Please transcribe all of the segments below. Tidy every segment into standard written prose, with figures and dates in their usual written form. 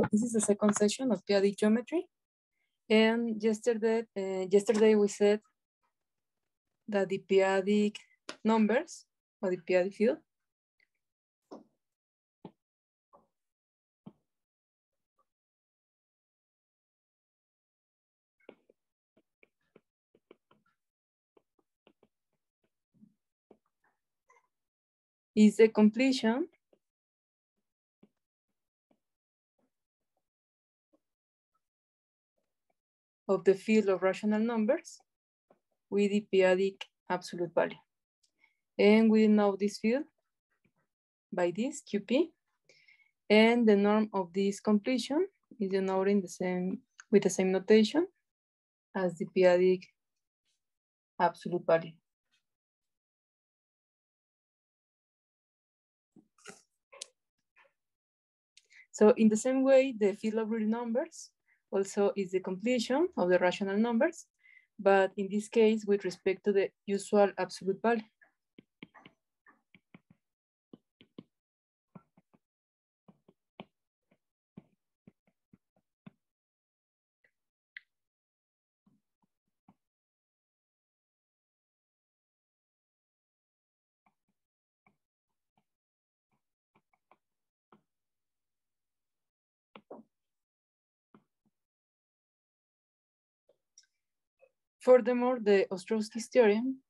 So this is the second session of p-adic geometry. And yesterday we said that the p-adic numbers or the p-adic field is the completion of the field of rational numbers with the p-adic absolute value. And we know this field by this QP. And the norm of this completion is denoted with the same notation as the p-adic absolute value. So in the same way, the field of real numbers also is the completion of the rational numbers, but in this case, with respect to the usual absolute value. Furthermore, the Ostrowski's theorem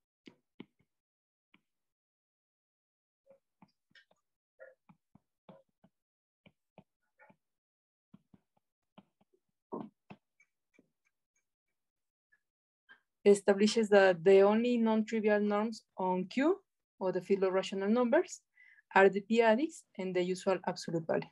establishes that the only non-trivial norms on Q, or the field of rational numbers, are the p-adics and the usual absolute value.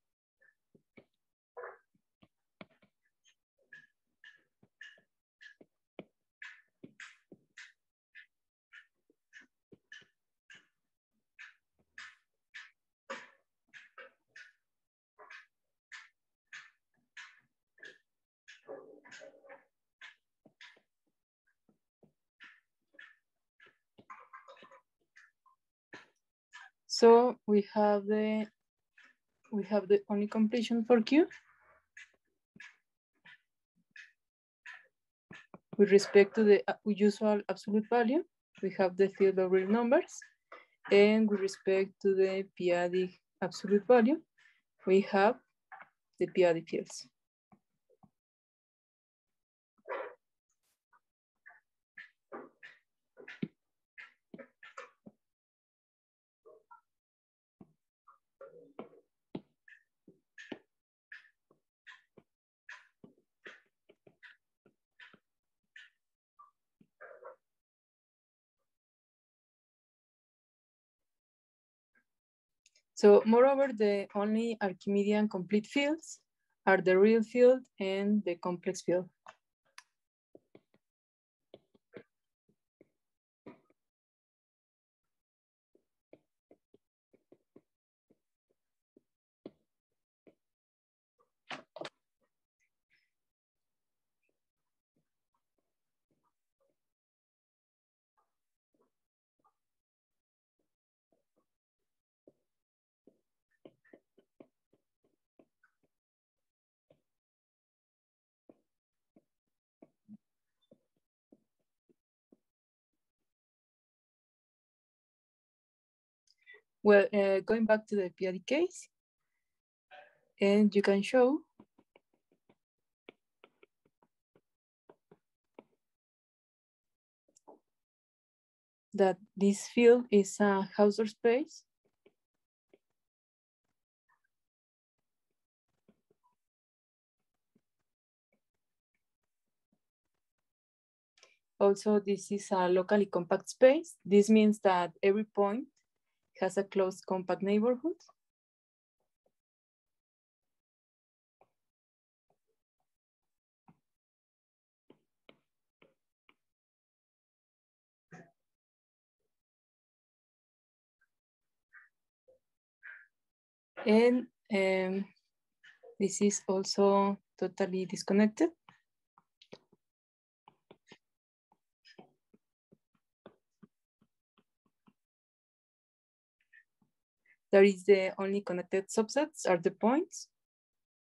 So we have the only completion for Q with respect to the usual absolute value. We have the field of real numbers, and with respect to the p-adic absolute value, we have the p-adic fields. So moreover, the only Archimedean complete fields are the real field and the complex field. Well, going back to the p-adic case, and you can show that this field is a Hausdorff space also. This is a locally compact space. This means that every point has a closed compact neighborhood. And this is also totally disconnected. There is the only connected subsets are the points.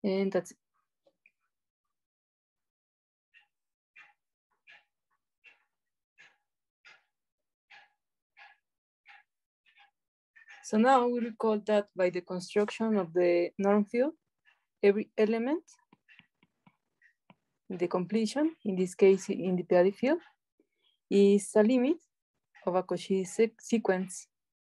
And that's it. So now we recall that by the construction of the norm field, every element in the completion, in this case in the periodic field, is a limit of a Cauchy sequence.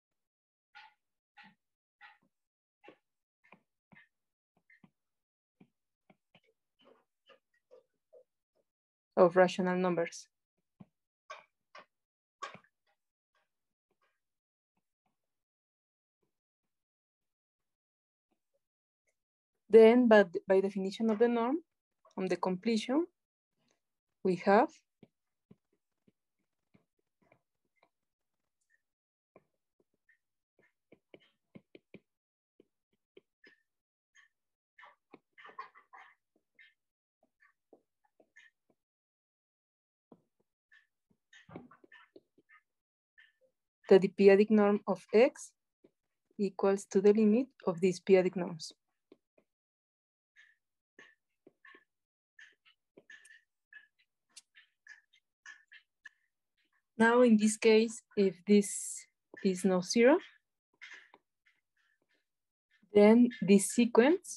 Of rational numbers. Then, by definition of the norm, on the completion, we have that the periodic norm of X equals to the limit of these periodic norms. Now, in this case, if this is not zero, then this sequence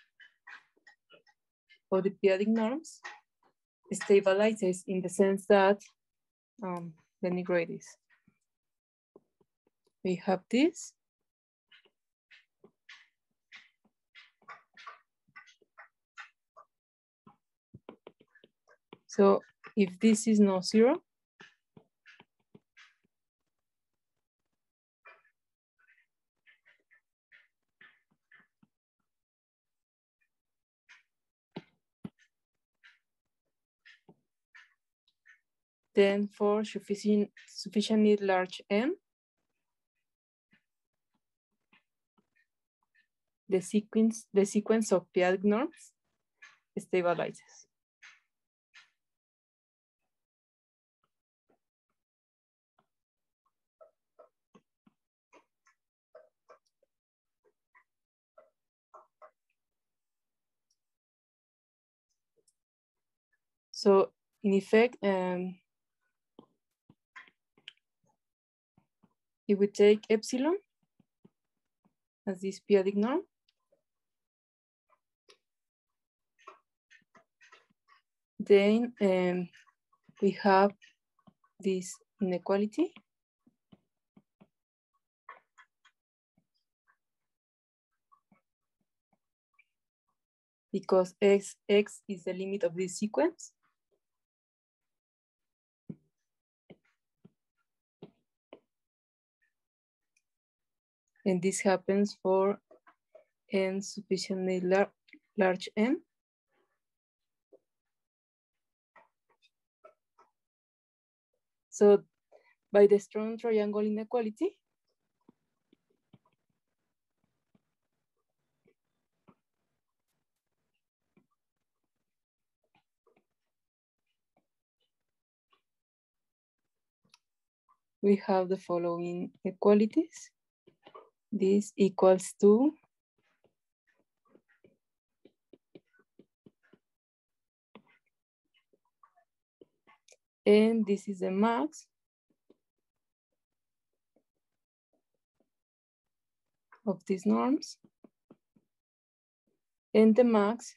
of the periodic norms stabilizes in the sense that, let me write this. We have this. So if this is not zero, then for sufficiently large n, the sequence of periodic norms stabilizes. So in effect, if we take epsilon as this periodic norm, then we have this inequality. Because x is the limit of this sequence. And this happens for n sufficiently large n. So by the strong triangle inequality, we have the following equalities. This equals to and this is the max of these norms, and the max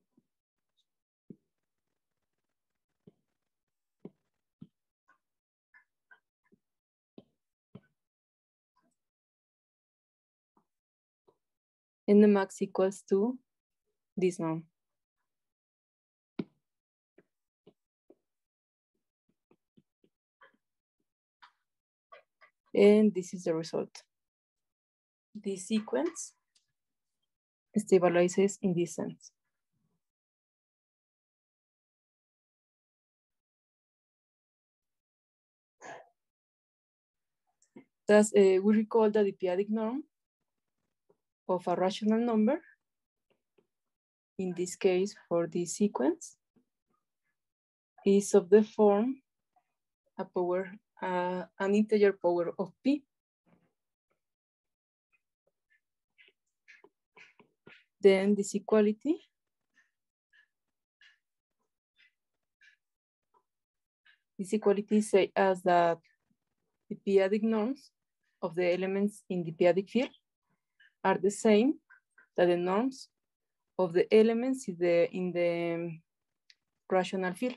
equals to this norm. And this is the result. This sequence stabilizes in this sense. Thus, we recall that the periodic norm of a rational number, in this case for this sequence, is of the form an integer power of p. Then this equality say us that the p-adic norms of the elements in the p-adic field are the same that the norms of the elements in the rational field.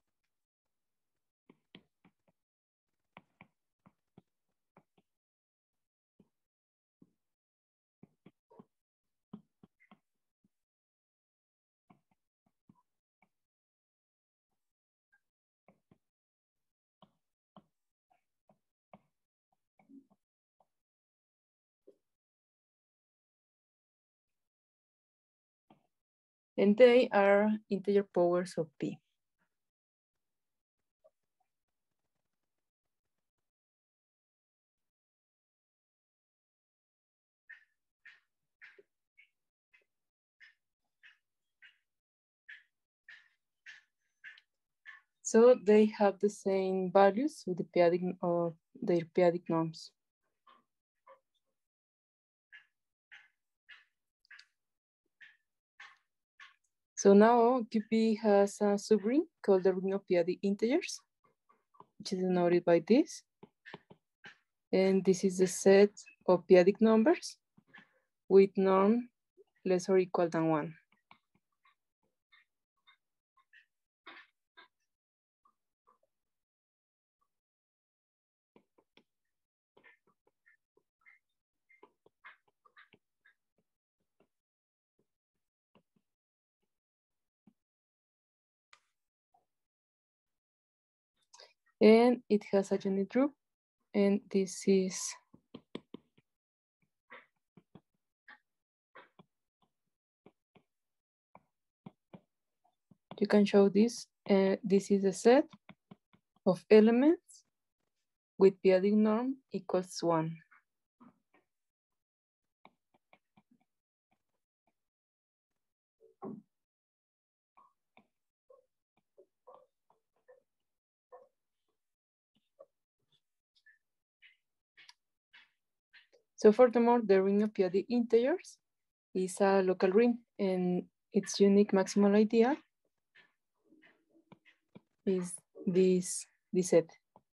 And they are integer powers of P. So they have the same values with the p-adic of their p-adic norms. So now QP has a subring called the ring of p-adic integers, which is denoted by this. And this is the set of p-adic numbers with norm less or equal than 1. And it has a unit root, and this is you can show this. This is a set of elements with p-adic norm equals 1. So furthermore, the ring of p-adic integers is a local ring, and its unique maximal ideal is this set.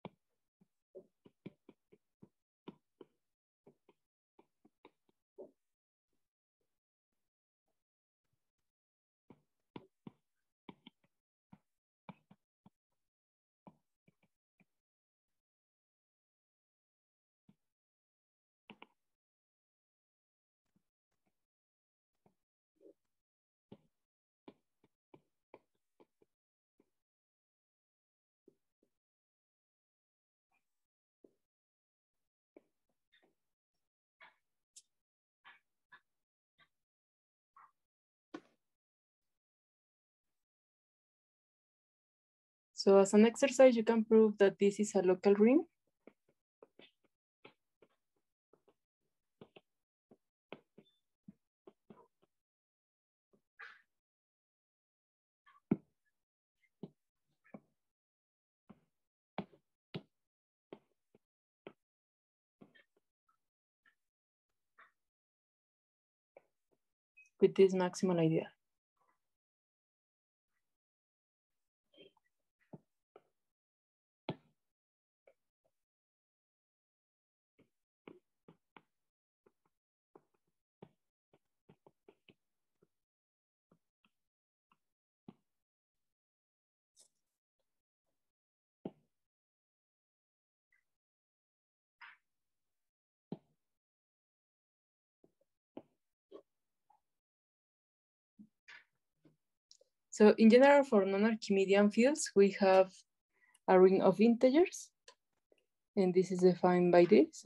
So as an exercise, you can prove that this is a local ring. With this maximal ideal. So in general, for non-Archimedean fields, we have a ring of integers, and this is defined by this.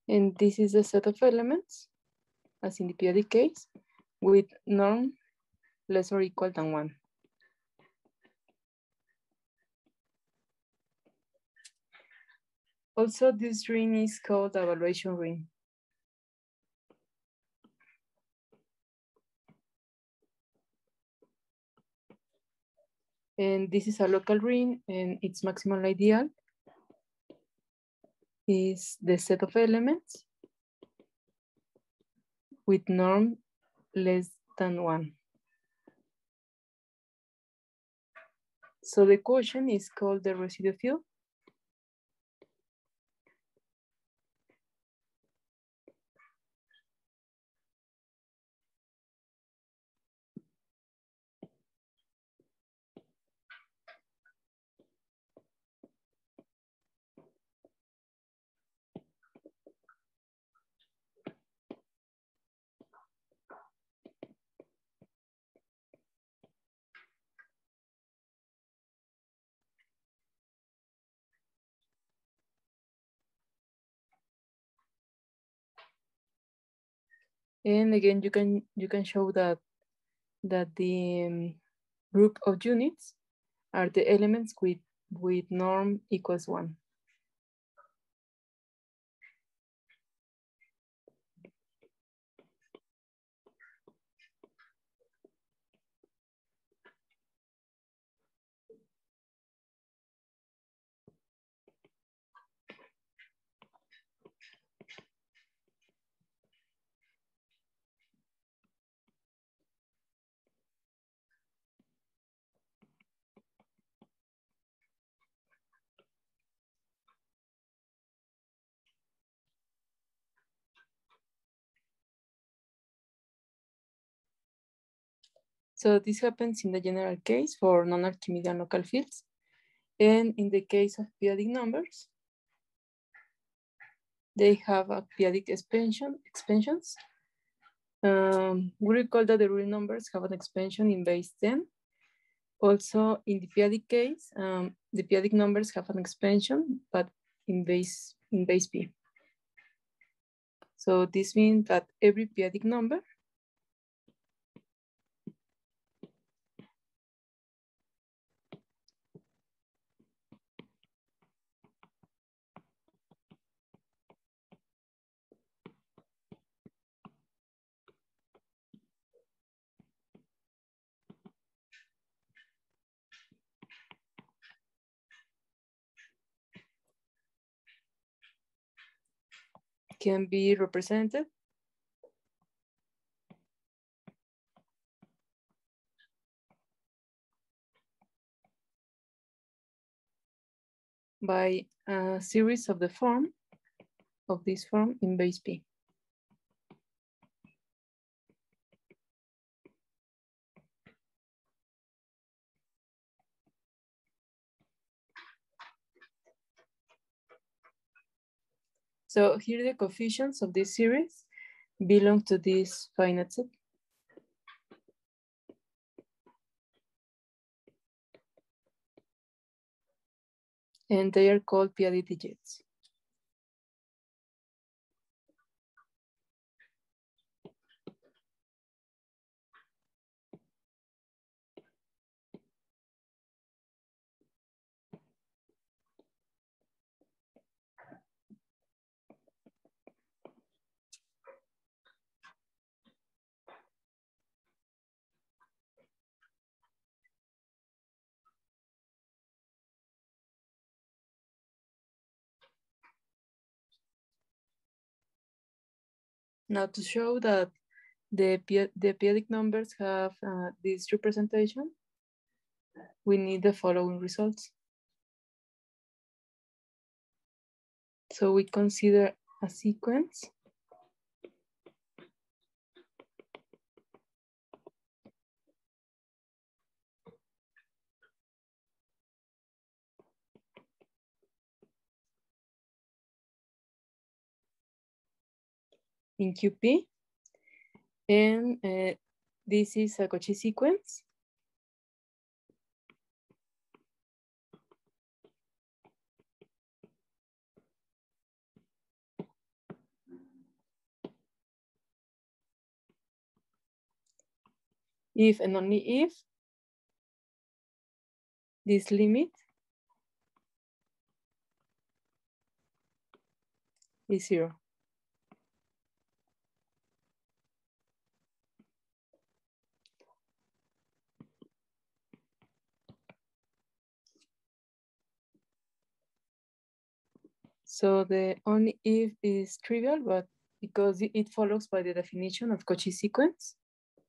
And this is a set of elements, as in the periodic case, with norm less or equal than 1. Also, this ring is called the evaluation ring. And this is a local ring, and its maximal ideal is the set of elements with norm less than 1. So the quotient is called the residue field. And again, you can show that the group of units are the elements with norm equals 1. So this happens in the general case for non-Archimedean local fields. And in the case of periodic numbers, they have a periodic expansions. We recall that the real numbers have an expansion in base 10. Also, in the periodic case, the periodic numbers have an expansion, but in base P. So this means that every periodic number can be represented by a series of this form in base P. So here the coefficients of this series belong to this finite set. And they are called periodic digits. Now to show that the periodic numbers have this representation, we need the following results. So we consider a sequence in QP, and this is a Cauchy sequence. if and only if this limit is 0. So the only if is trivial, but because it follows by the definition of Cauchy sequence.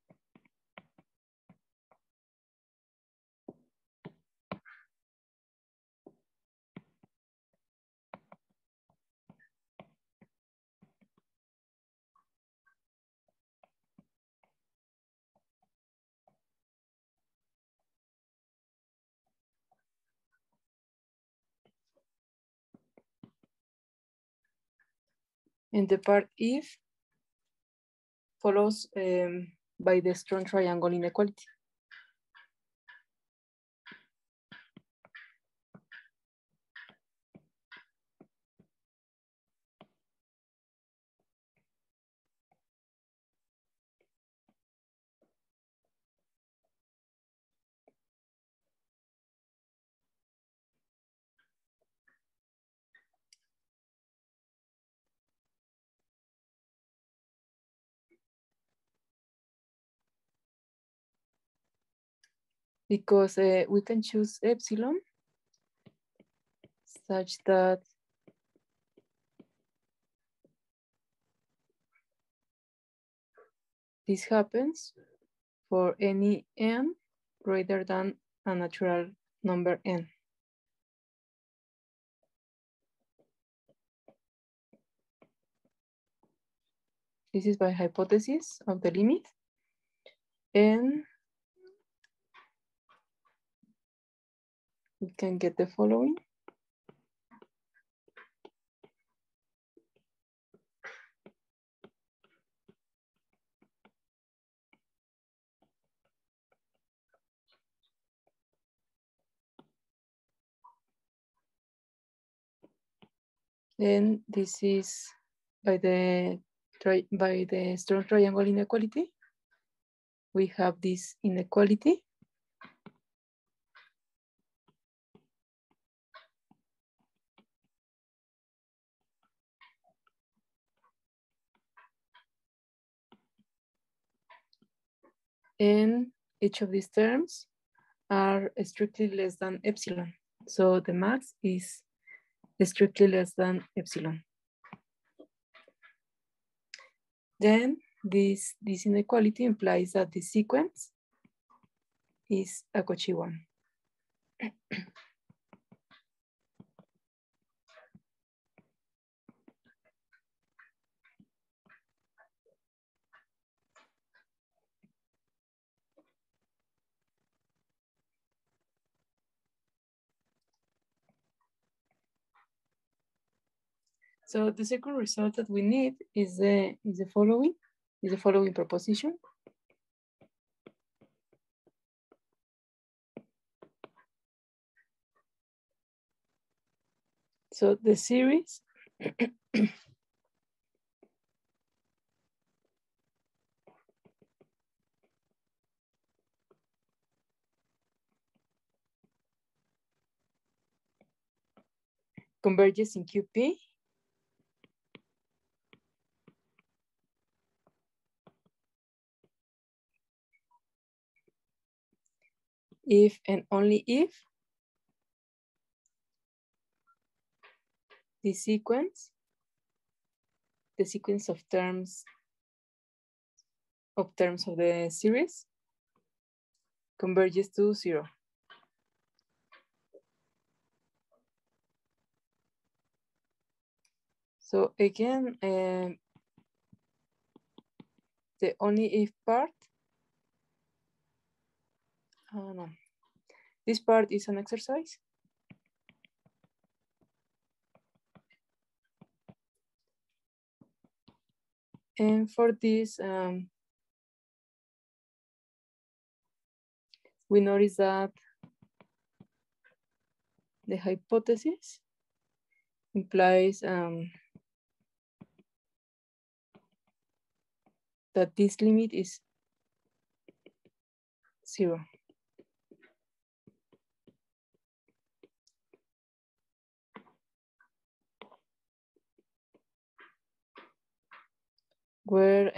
And the part if follows by the strong triangle inequality. Because we can choose epsilon such that this happens for any n greater than a natural number n. This is by hypothesis of the limit. And we can get the following. And this is by the strong triangle inequality. We have this inequality. And each of these terms are strictly less than epsilon. So the max is strictly less than epsilon. Then this inequality implies that the sequence is a Cauchy one. So the second result that we need is the following proposition. So the series converges in QP if and only if the sequence of terms of the series converges to 0. So again, the only if part, no, this part is an exercise. And for this, we notice that the hypothesis implies that this limit is 0. Where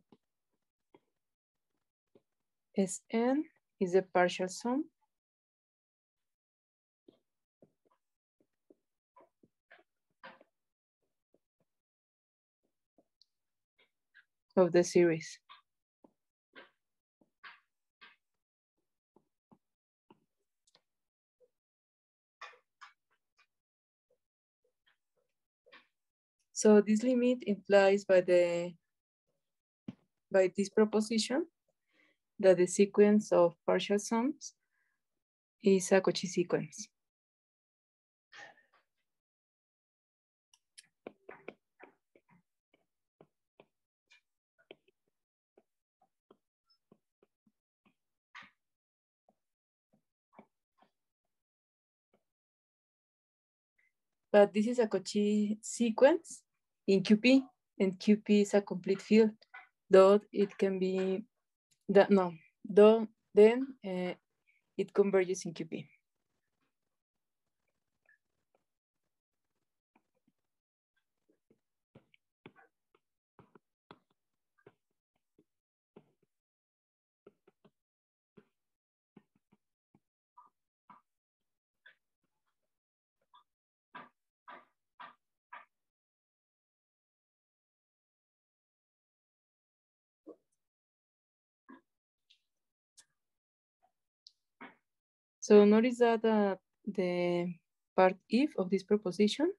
Sn is the partial sum of the series. So this limit implies by this proposition that the sequence of partial sums is a Cauchy sequence. But this is a Cauchy sequence in QP, and QP is a complete field, though it can be, then it converges in QP. So notice that the part if of this proposition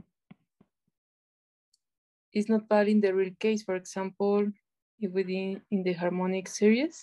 is not valid in the real case. For example, if within in the harmonic series,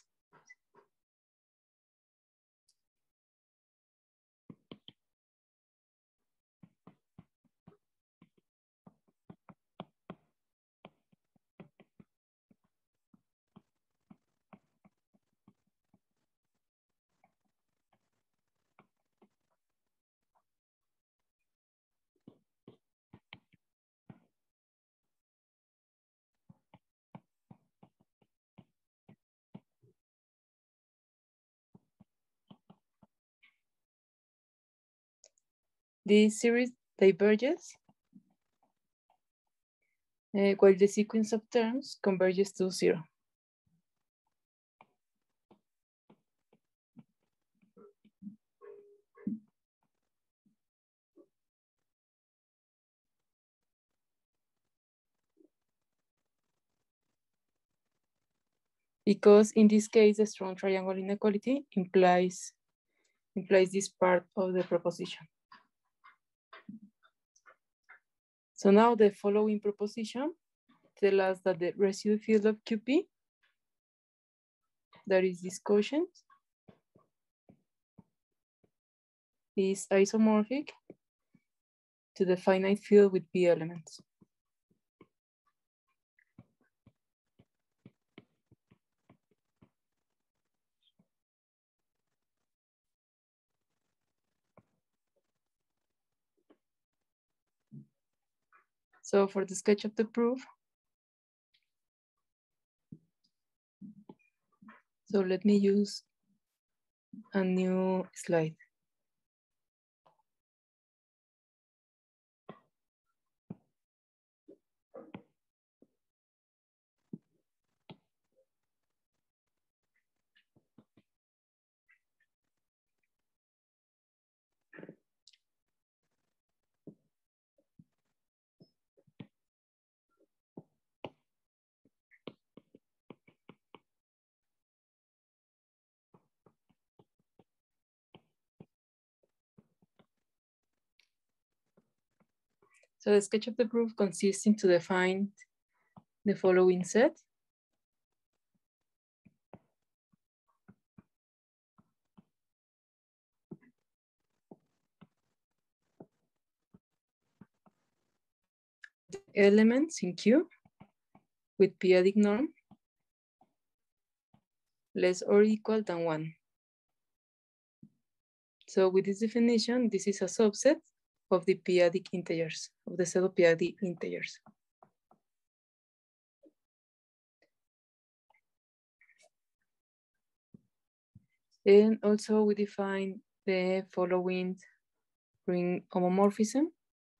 this series diverges while the sequence of terms converges to 0. Because in this case, the strong triangle inequality implies this part of the proposition. So now the following proposition tells us that the residue field of QP, that is this quotient, is isomorphic to the finite field with P elements. So for the sketch of the proof, so let me use a new slide. So the sketch of the proof consists in to define the following set. Elements in Q with periodic norm less or equal than 1. So with this definition, this is a subset of the periodic integers, of the set of periodic integers. And also we define the following ring homomorphism.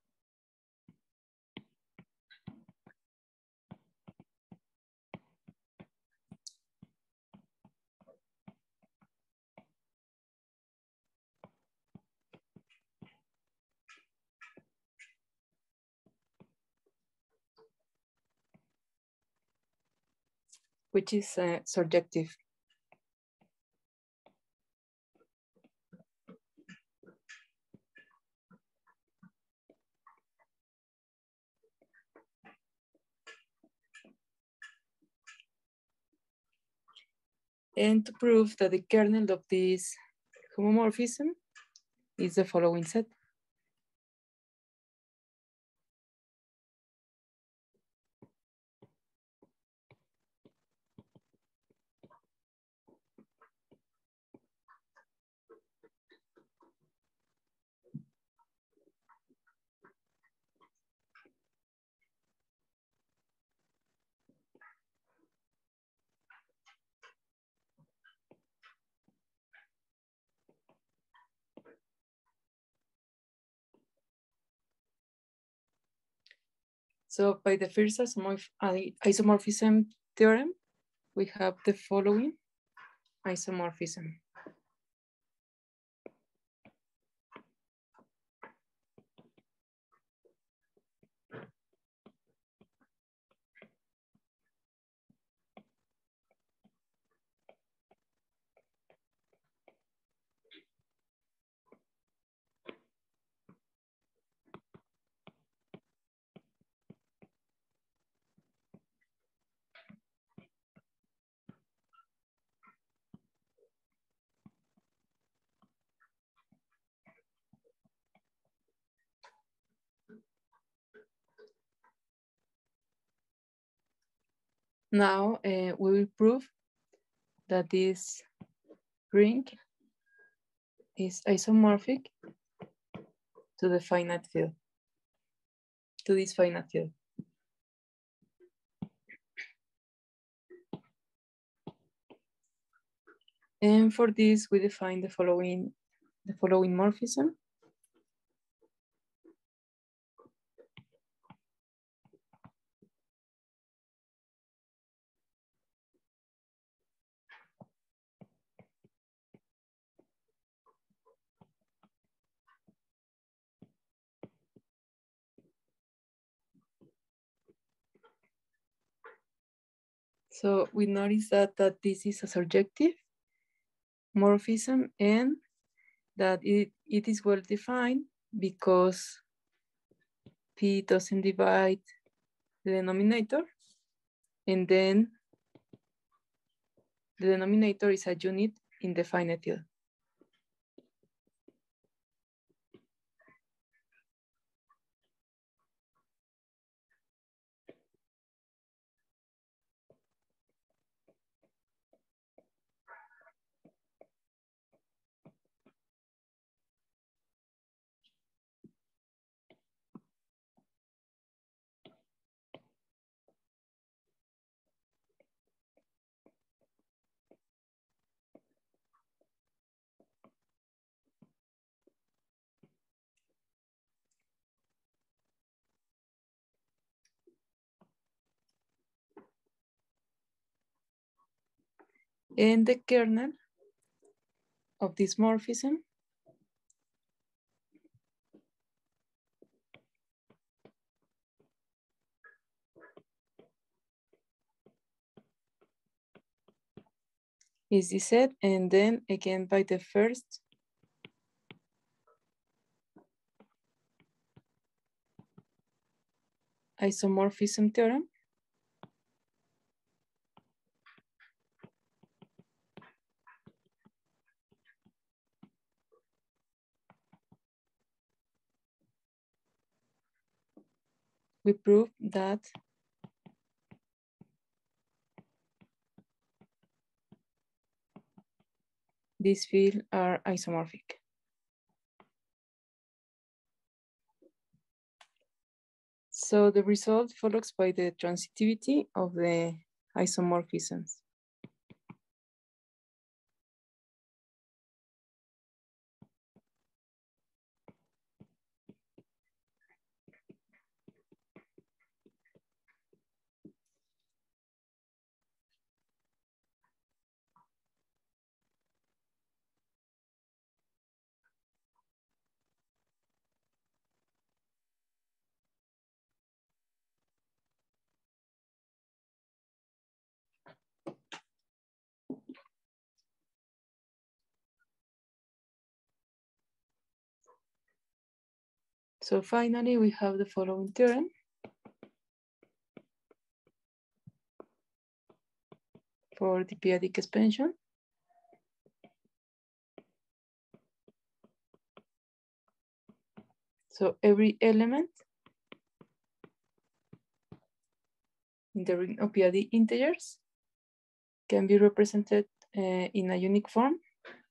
Which is surjective. And to prove that the kernel of this homomorphism is the following set. So by the first isomorphism theorem, we have the following isomorphism. Now we will prove that this ring is isomorphic to the finite field, to this finite field. And for this, we define the following morphism. So we notice that this is a surjective morphism and that it is well defined because P doesn't divide the denominator, and then the denominator is a unit in the finite field. And the kernel of this morphism is this set, and then again by the first isomorphism theorem. We prove that these fields are isomorphic. So the result follows by the transitivity of the isomorphisms. So finally, we have the following theorem. For the p-adic expansion. So every element in the ring of p-adic integers can be represented in a unique form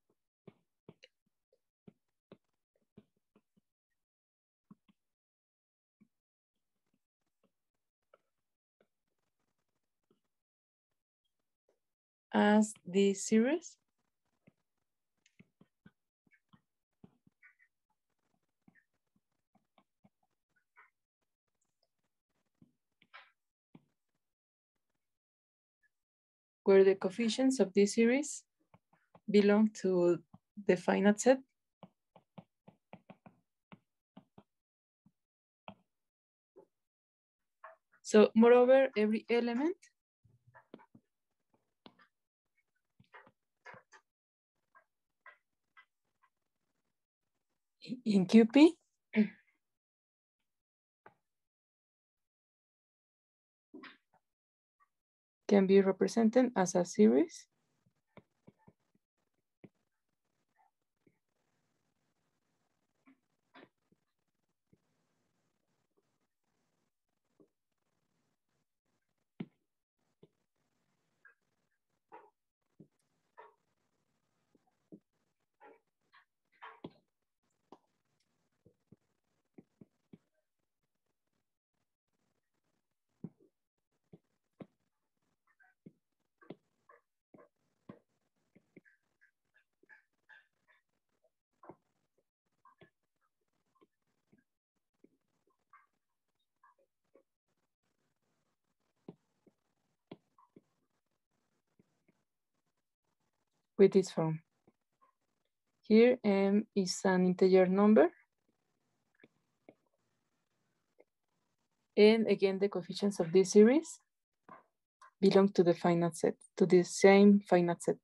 as this series where the coefficients of this series belong to the finite set. So moreover, every element in QP can be represented as a series with this form. Here M is an integer number. And again, the coefficients of this series belong to the finite set, to the same finite set.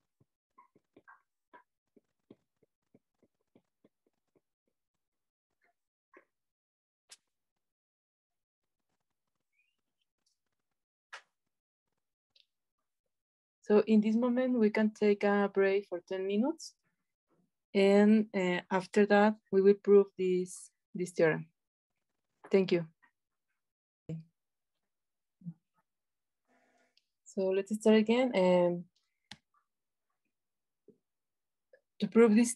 So in this moment, we can take a break for 10 minutes. And after that, we will prove this theorem. Thank you. So let's start again. To prove this,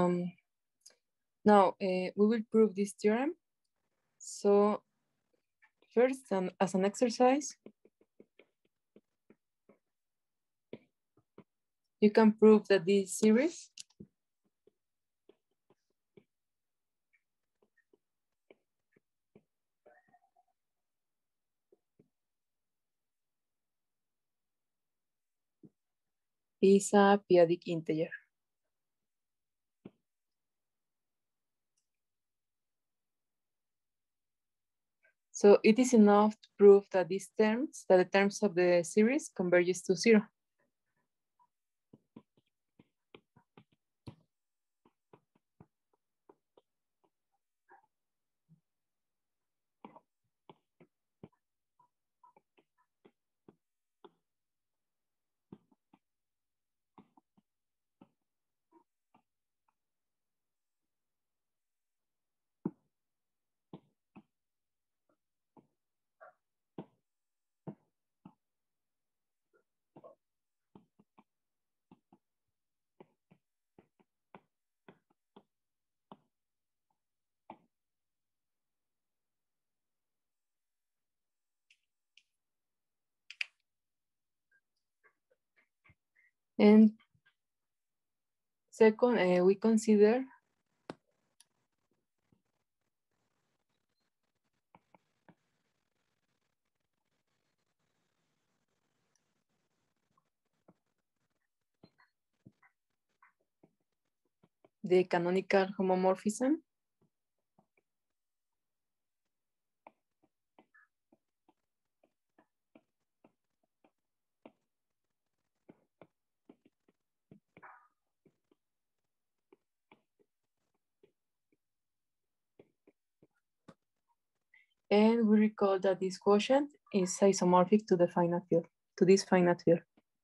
now we will prove this theorem. So first, as an exercise, you can prove that this series is a p-adic integer. So it is enough to prove that the terms of the series converges to 0. And second, we consider the canonical homomorphism And we recall that this quotient is isomorphic to the finite field, to this finite field.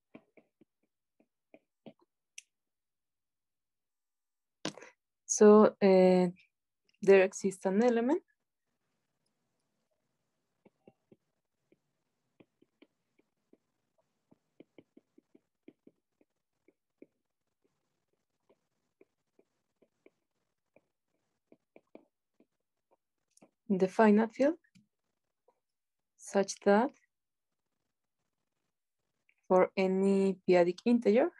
So there exists an element in the finite field such that for any p-adic integer,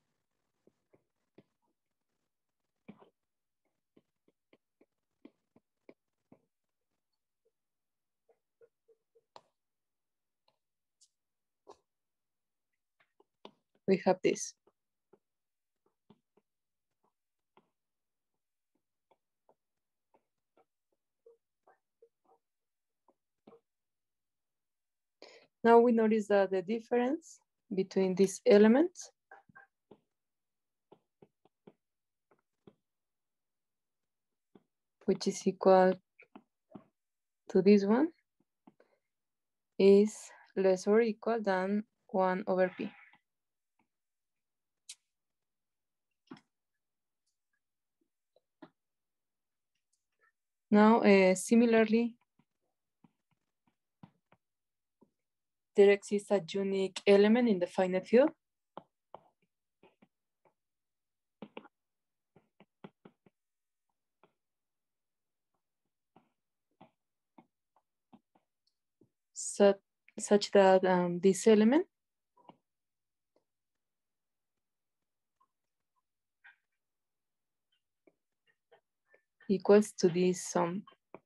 we have this. Now we notice that the difference between these elements which is equal to this one is less or equal than 1 over p. Now, similarly, there exists a unique element in the finite field such that this element equals to this sum.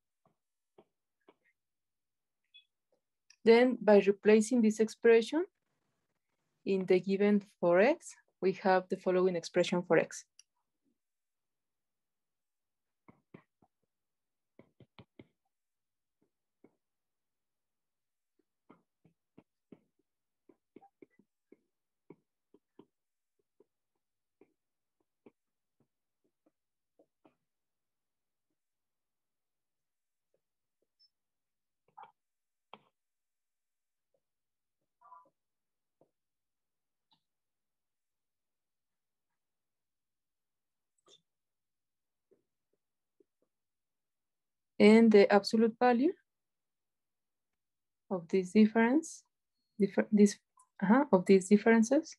Then by replacing this expression in the given for x, we have the following expression for x. And the absolute value of this difference, of these differences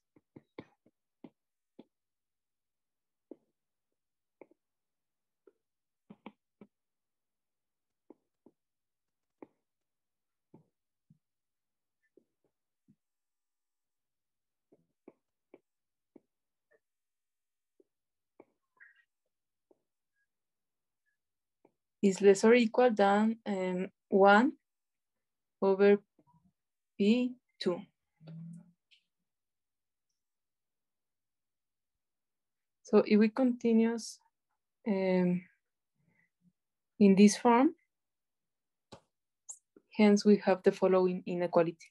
is less or equal than 1 over p2. So if we continue in this form, hence we have the following inequality.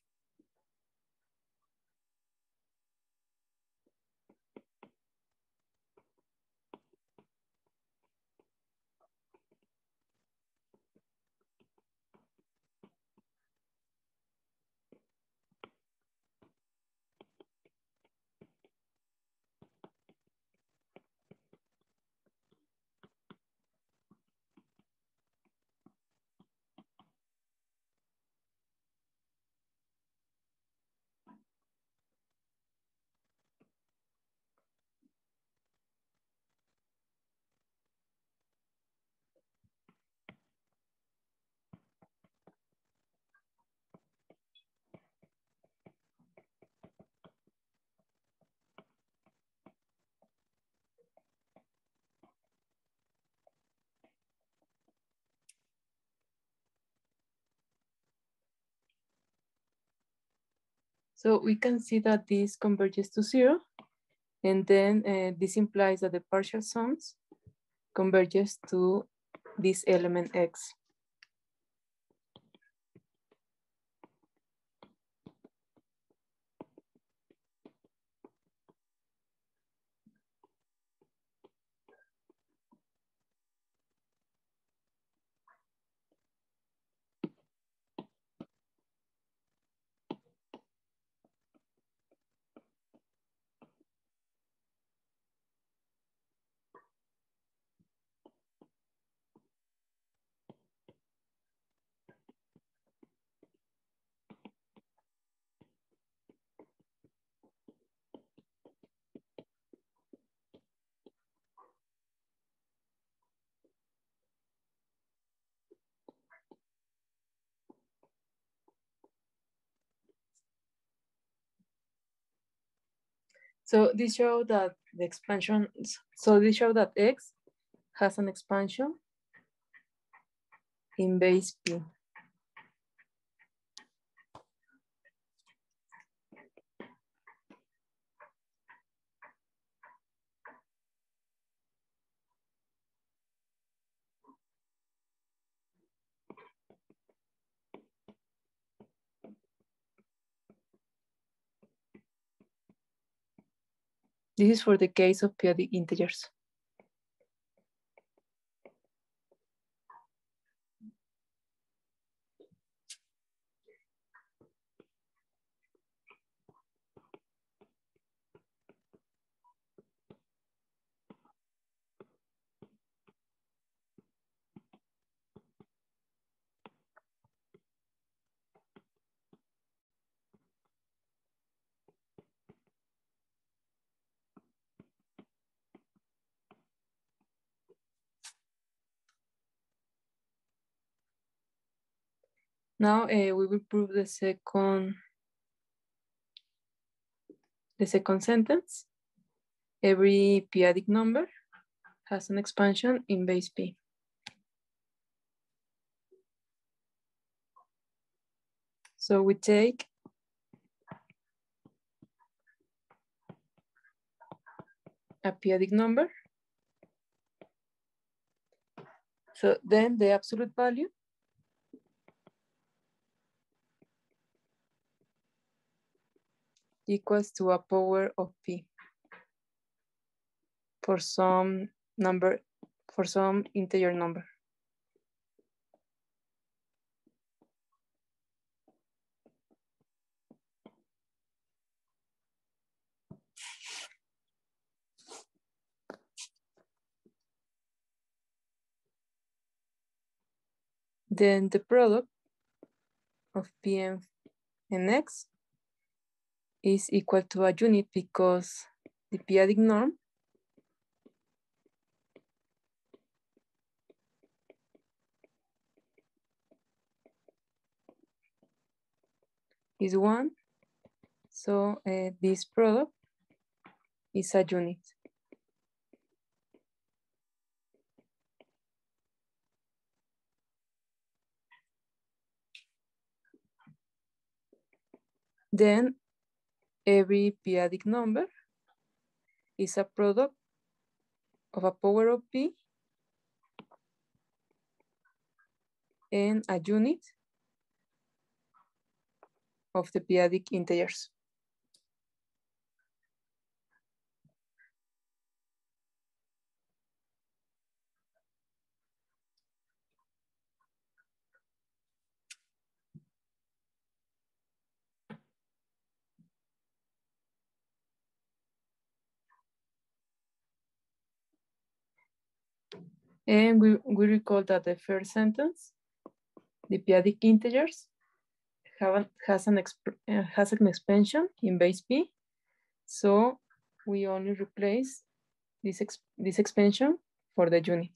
So we can see that this converges to 0, and then this implies that the partial sums converges to this element x. So this show that the expansion, so this show that X has an expansion in base P. This is for the case of periodic integers. Now we will prove the second sentence. Every periodic number has an expansion in base P. So we take a periodic number. So then the absolute value equals to a power of P for some number, for some integer number. Then the product of P and X is equal to a unit because the periodic norm is 1. So this product is a unit. Then every periodic number is a product of a power of P and a unit of the periodic integers. And we recall that the first sentence, the periodic integers has an expansion in base P. So we only replace this expansion for the unit.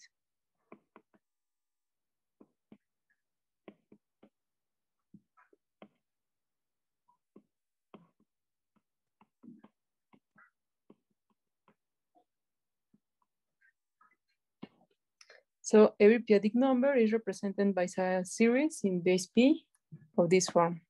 So every periodic number is represented by a series in base P of this form.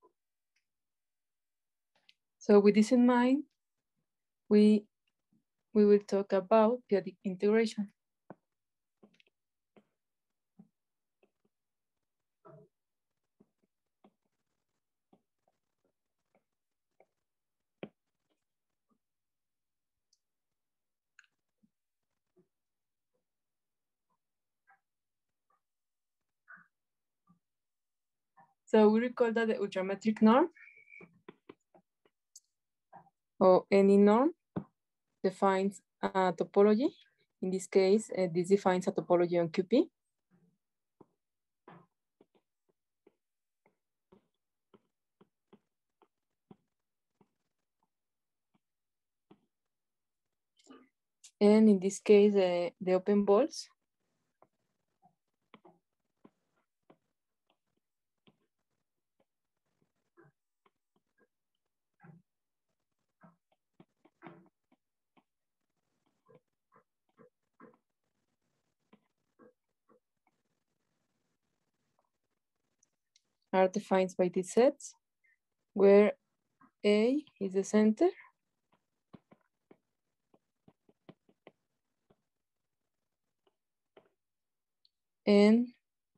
So with this in mind, we we will talk about p-adic integration. So we recall that the ultrametric norm or any norm defines a topology. In this case, this defines a topology on QP. And in this case, the open balls are defined by these sets, where A is the center, and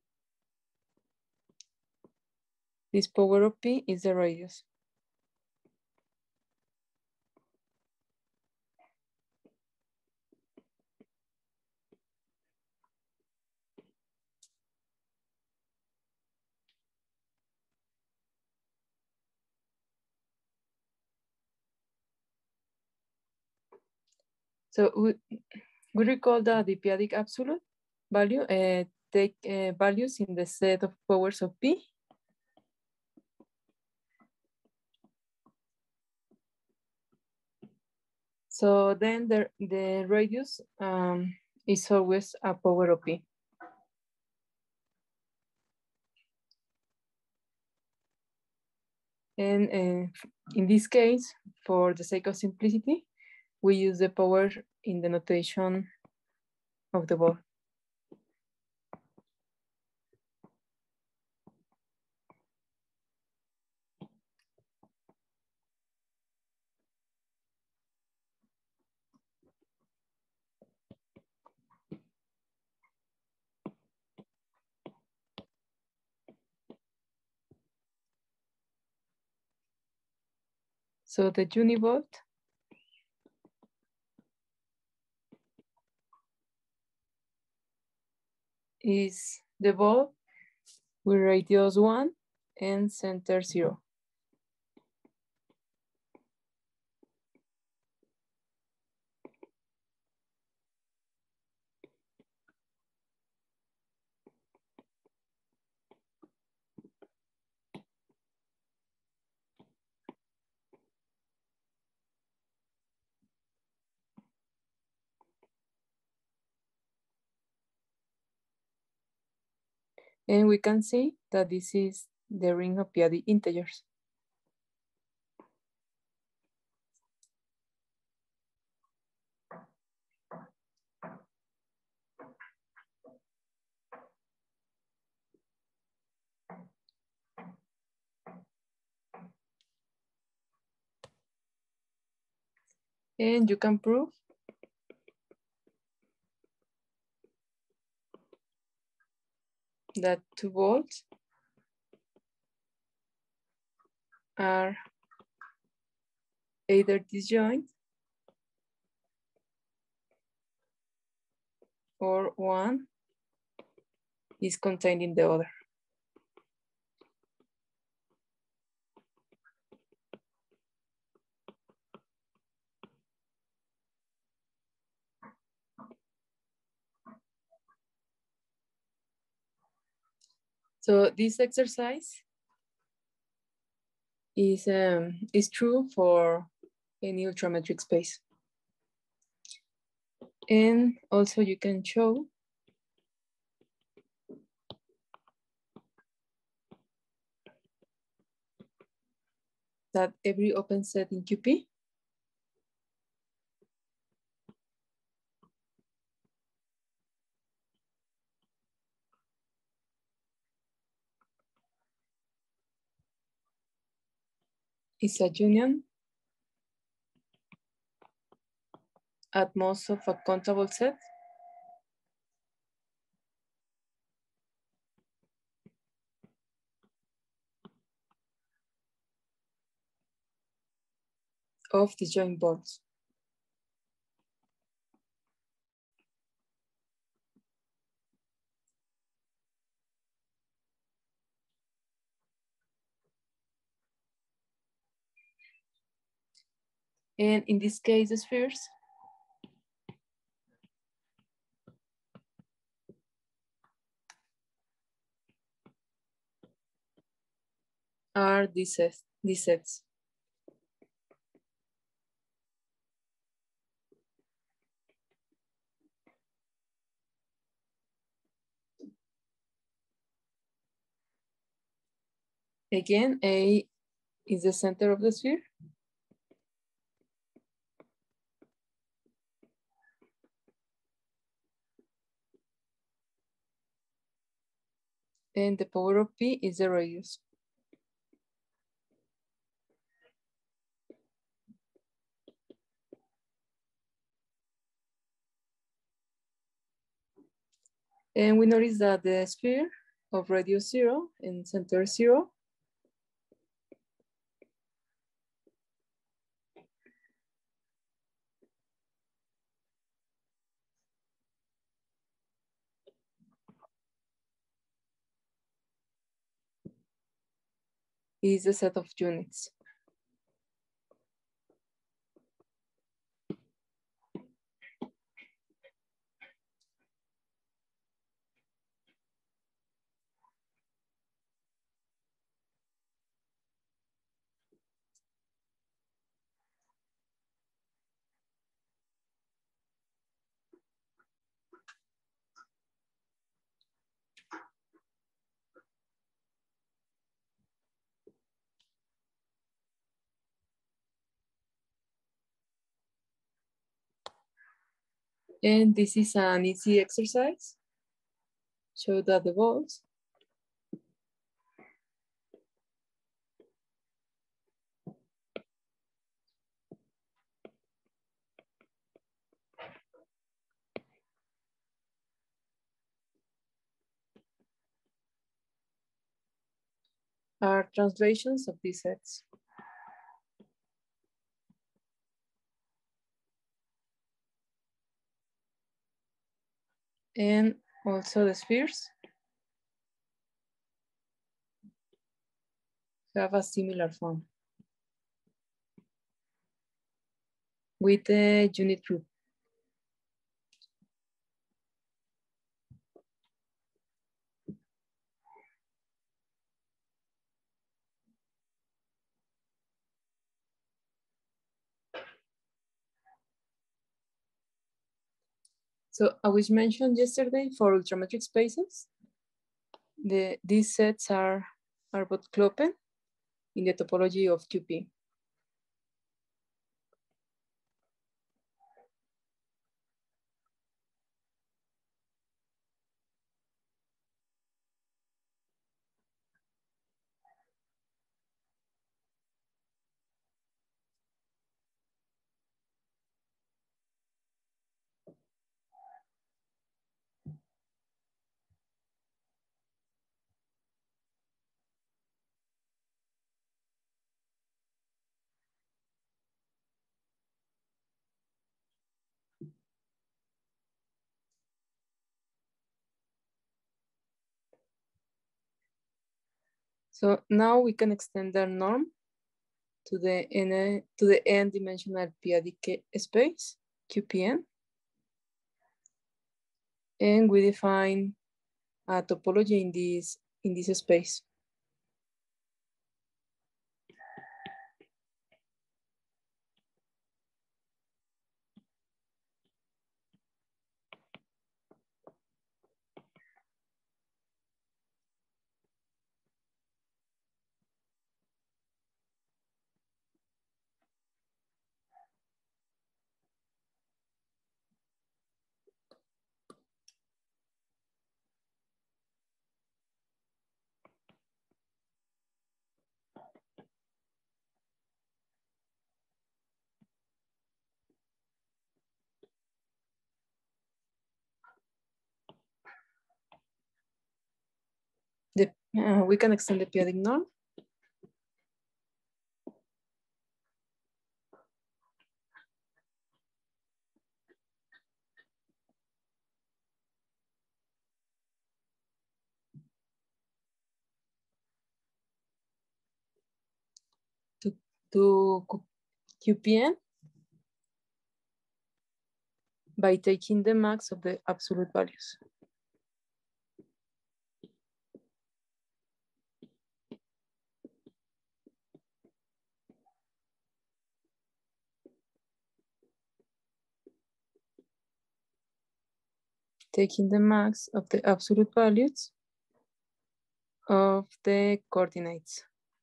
this power of P is the radius. So we recall that the p-adic absolute value take values in the set of powers of P. So then the radius is always a power of P. And in this case, for the sake of simplicity, we use the power in the notation of the ball. So the univolt is the ball with radius 1 and center 0. And we can see that this is the ring of p-adic integers. And you can prove that two balls are either disjoint or one is contained in the other. So this exercise is true for any ultrametric space. And also you can show that every open set in QP is a union at most of a countable set? Of disjoint bonds. And in this case, the spheres are these sets. Again, A is the center of the sphere. And the power of P is the radius. And we notice that the sphere of radius 0 and center 0 is the set of units. And this is an easy exercise. Show that the balls are translations of these sets. And also the spheres have a similar form with the unit group. So I was mentioned yesterday for ultrametric spaces, these sets are both Kloppen in the topology of QP. So now we can extend our norm to the n-dimensional p-adic space, QPN. And we define a topology in this space. We can extend the periodic norm. To QPN by taking the max of the absolute values. Taking the max of the absolute values of the coordinates.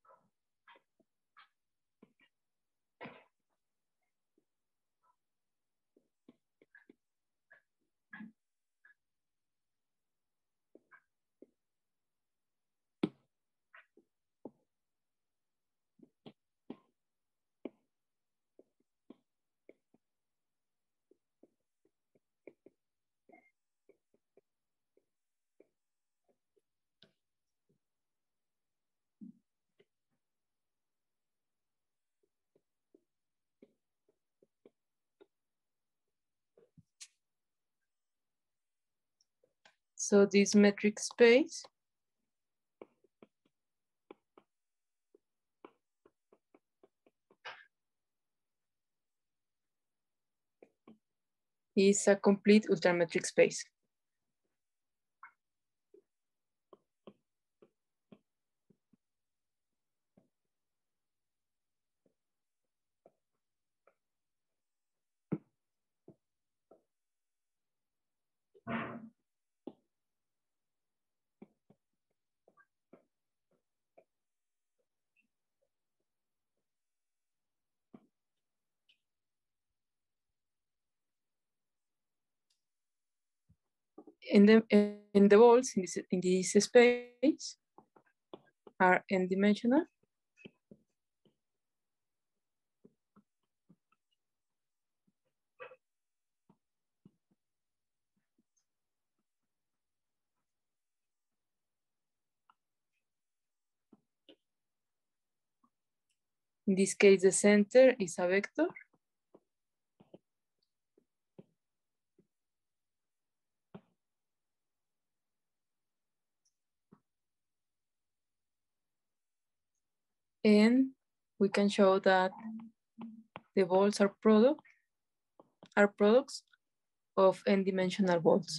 So this metric space is a complete ultrametric space. In the balls in this space are n-dimensional. In this case, the center is a vector. And we can show that the balls are products of n-dimensional balls.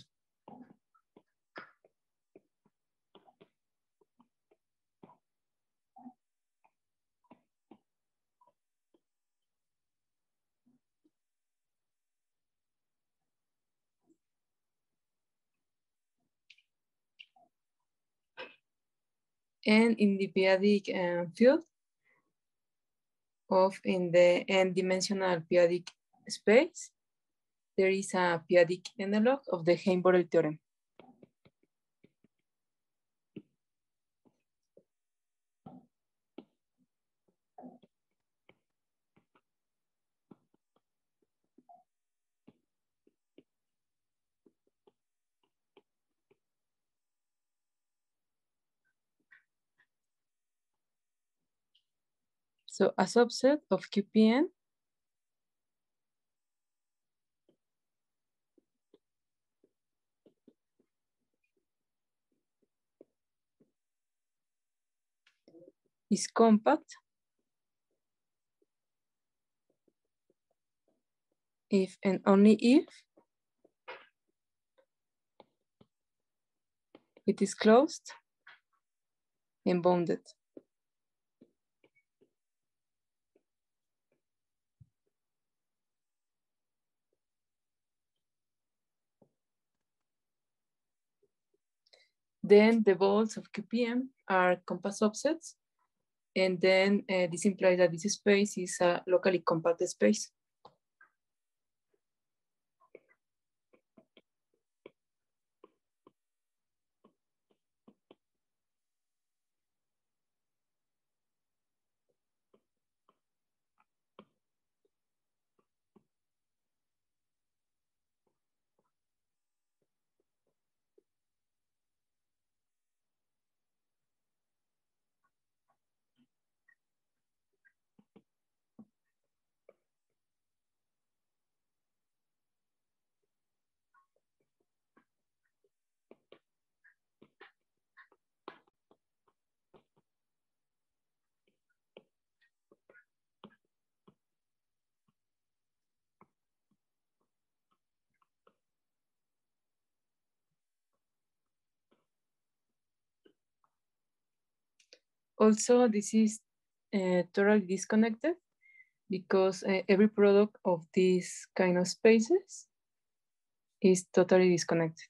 And in the periodic field in the n-dimensional periodic space, there is a periodic analog of the Heim-Borel theorem. So a subset of QPN is compact if and only if it is closed and bounded. Then the balls of QPM are compact subsets. And then this implies that this space is a locally compact space. Also, this is totally disconnected because every product of these kind of spaces is totally disconnected.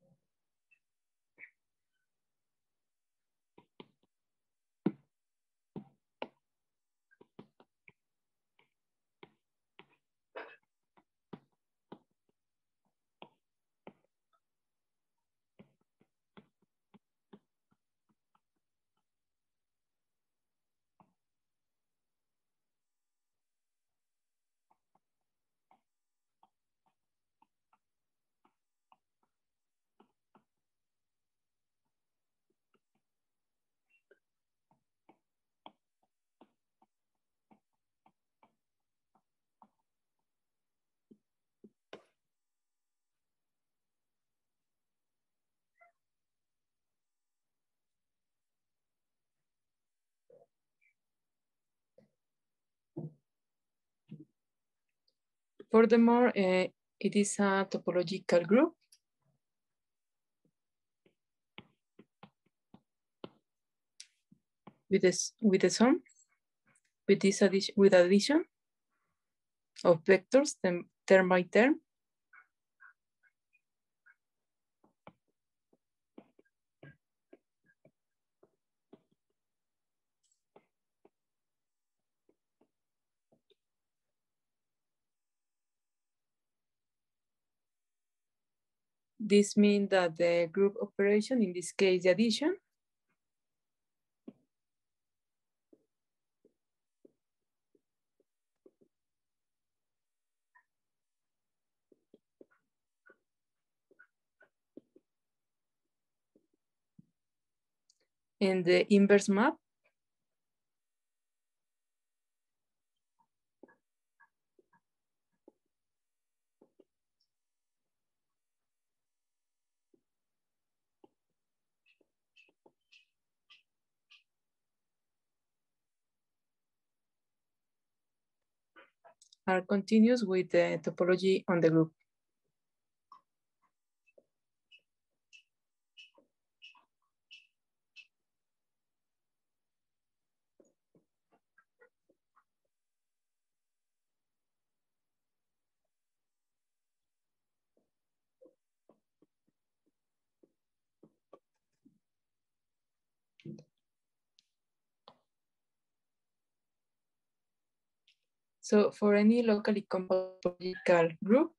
Furthermore, it is a topological group with a sum, with addition of vectors term by term. This means that the group operation, in this case, the addition, and the inverse map are continuous with the topology on the group. So for any locally composed topological group,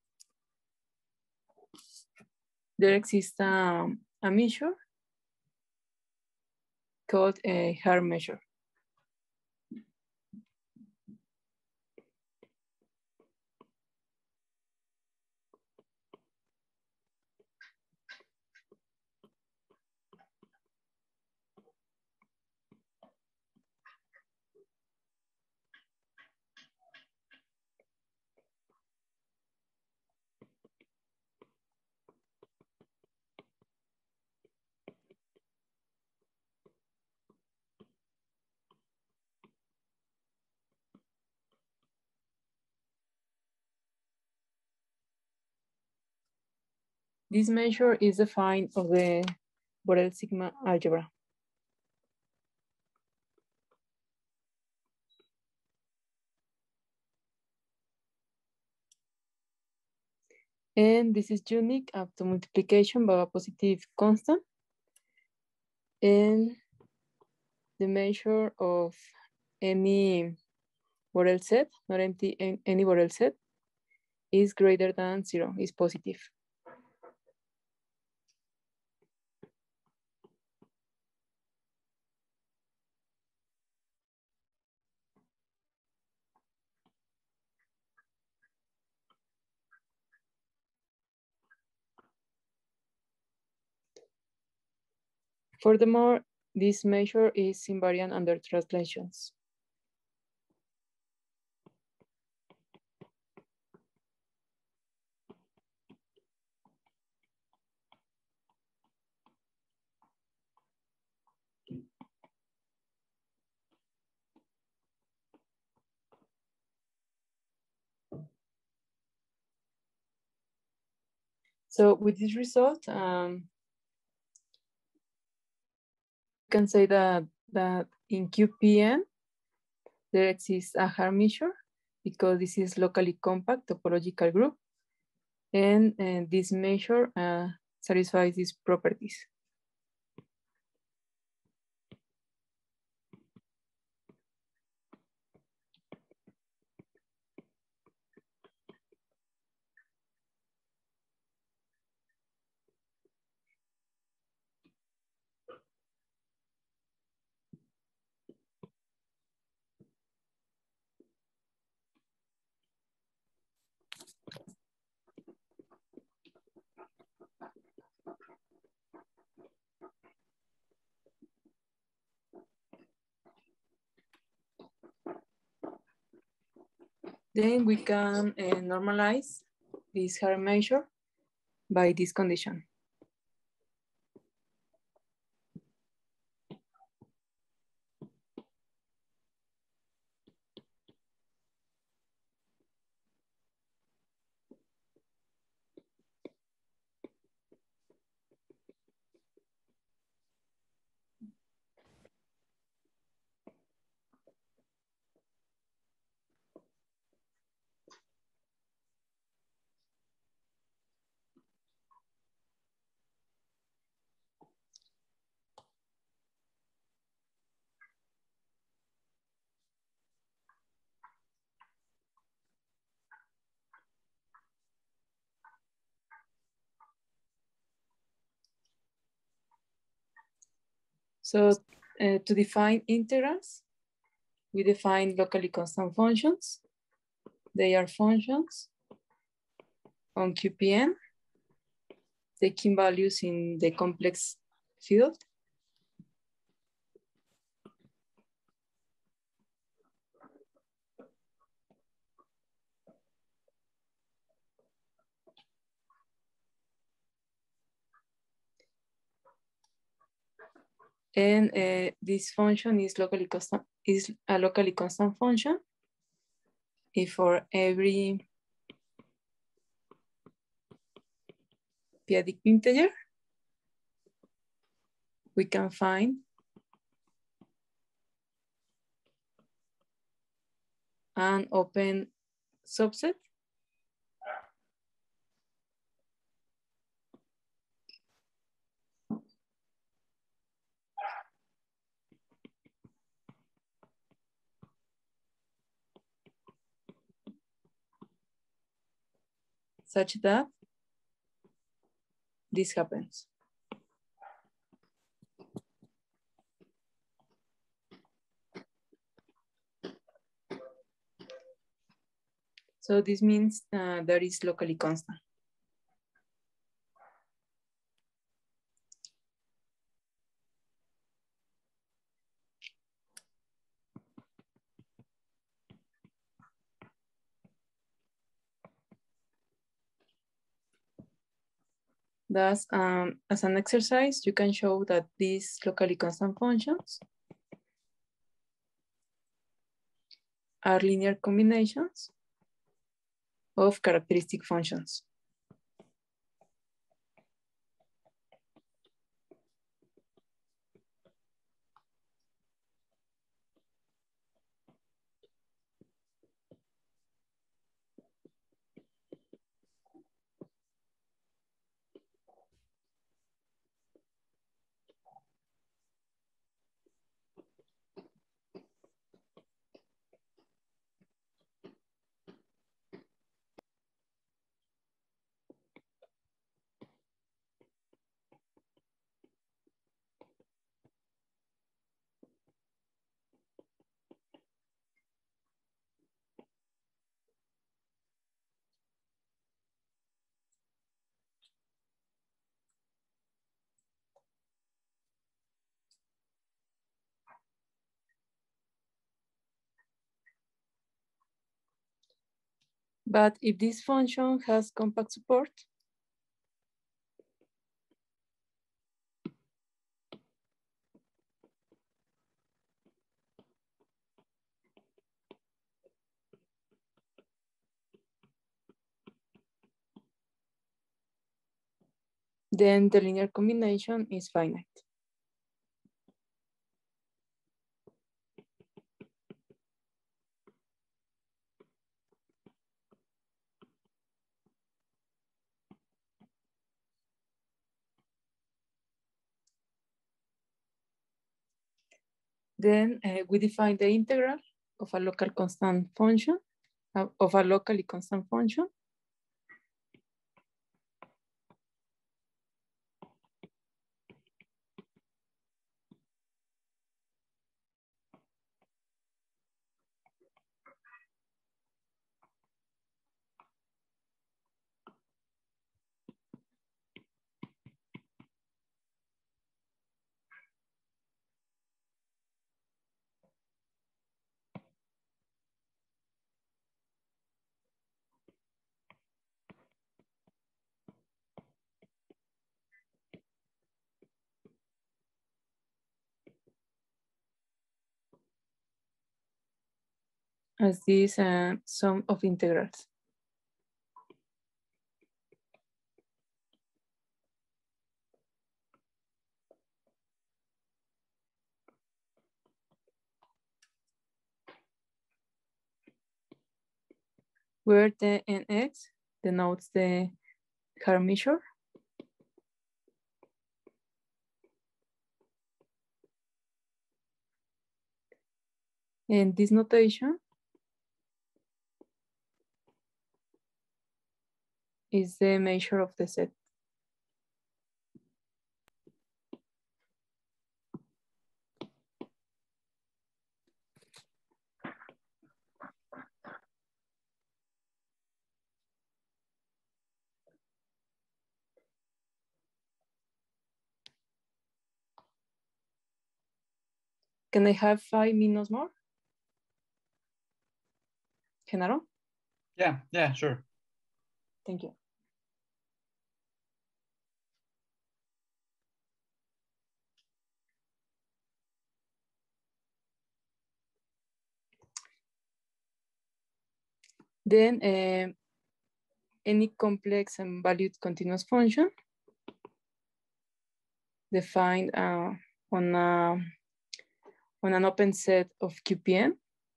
there exists a measure called a Haar measure. This measure is defined of the Borel sigma algebra. And this is unique up to multiplication by a positive constant. And the measure of any Borel set, not empty, any Borel set, is greater than 0, is positive. Furthermore, this measure is invariant under translations. So with this result, you can say that in QPN, there exists a Haar measure because this is locally compact topological group, and this measure satisfies these properties. Then we can normalize this Haar measure by this condition. So to define integrals, we define locally constant functions. They are functions on QPN, taking values in the complex field. And this function is a locally constant function if for every p-adic integer we can find an open subset such that this happens. So this means that is locally constant. Thus, as an exercise, you can show that these locally constant functions are linear combinations of characteristic functions. But if this function has compact support, then the linear combination is finite. Then we define the integral of a local constant function, of a locally constant function. As this sum of integrals. Where the nx denotes the Hardt-Measure. And this notation is the measure of the set. Can I have 5 minutes more? Genaro? Yeah, sure. Thank you. Then any complex and valued continuous function defined on an open set of QPN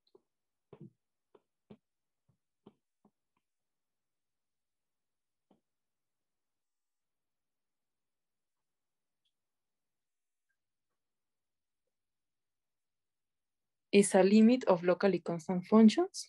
is a limit of locally constant functions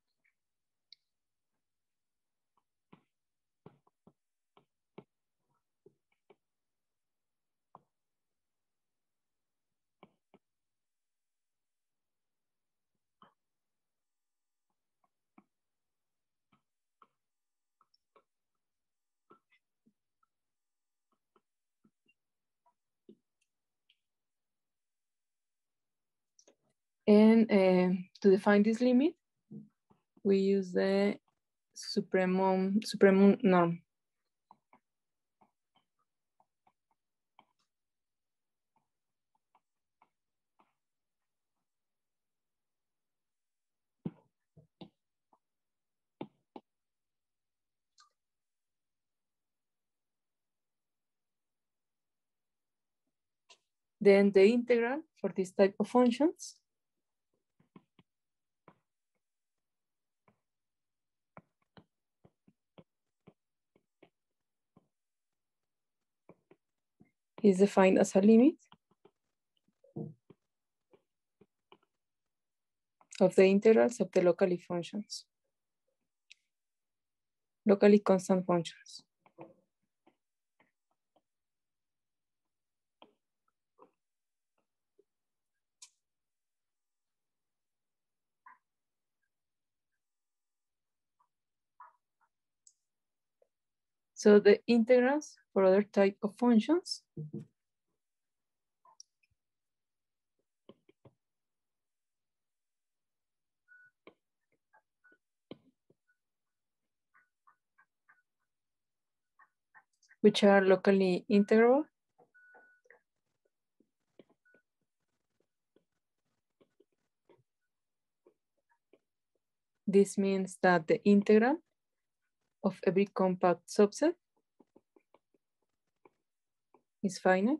and to define this limit, we use the supremum norm. Then the integral for this type of functions is defined as a limit of the integrals of the locally constant functions. So the integrals for other type of functions which are locally integrable this means that the integral of every compact subset is finite.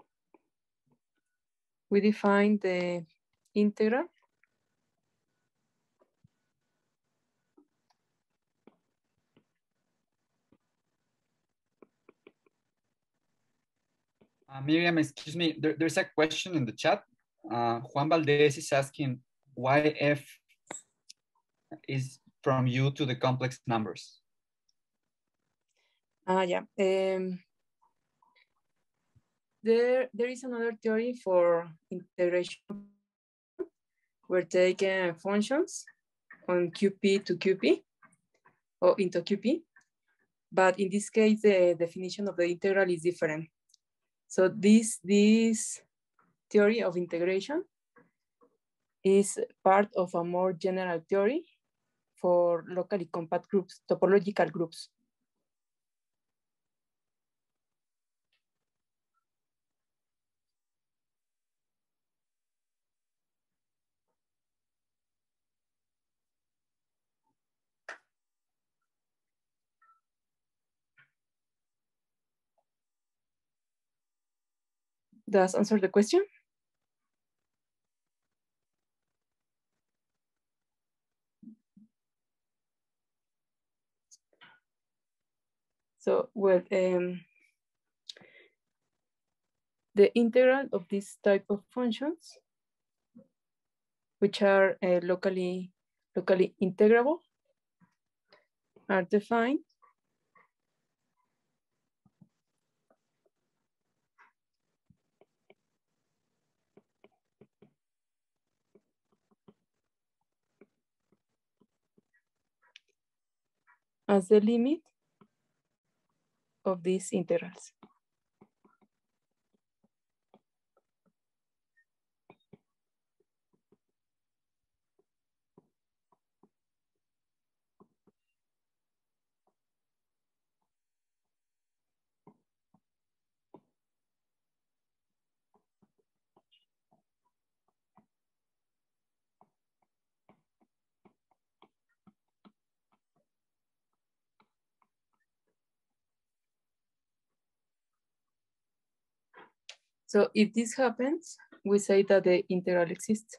We define the integral Miriam, excuse me, there's a question in the chat. Juan Valdez is asking why f is from U to the complex numbers. Yeah. There is another theory for integration. We're taking functions on QP to QP or into QP. But in this case, the definition of the integral is different. So this theory of integration is part of a more general theory for locally compact groups, topological groups. Does answer the question? So, well, the integral of this type of functions, which are locally integrable, are defined as the limit of these integrals. So if this happens, we say that the integral exists.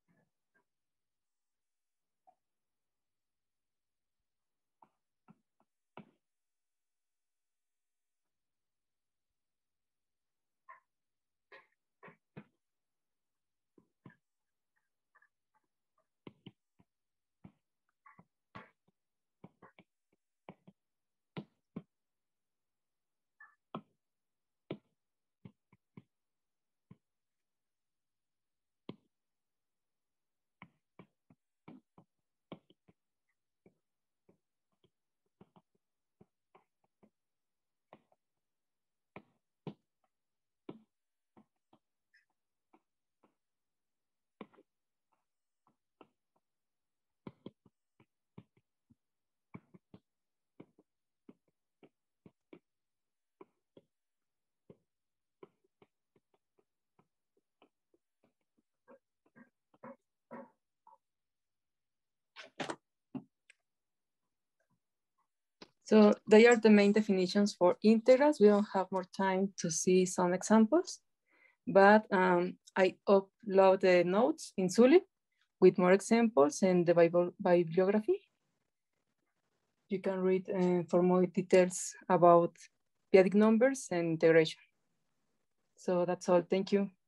So they are the main definitions for integrals. We don't have more time to see some examples, but I upload the notes in Zulip with more examples and the bibliography. You can read for more details about p-adic numbers and integration. So that's all, thank you.